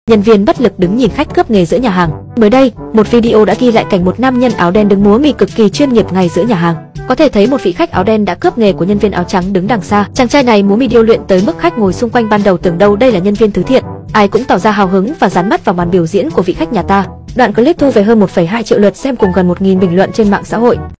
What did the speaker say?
nhân viên bất lực đứng nhìn khách cướp nghề giữa nhà hàng. Mới đây, một video đã ghi lại cảnh một nam nhân áo đen đứng múa mì cực kỳ chuyên nghiệp ngay giữa nhà hàng. Có thể thấy một vị khách áo đen đã cướp nghề của nhân viên áo trắng đứng đằng xa. Chàng trai này múa mì điêu luyện tới mức khách ngồi xung quanh ban đầu tưởng đâu đây là nhân viên thứ thiệt. Ai cũng tỏ ra hào hứng và dán mắt vào màn biểu diễn của vị khách nhà ta. Đoạn clip thu về hơn 1,2 triệu lượt xem cùng gần 1.000 bình luận trên mạng xã hội.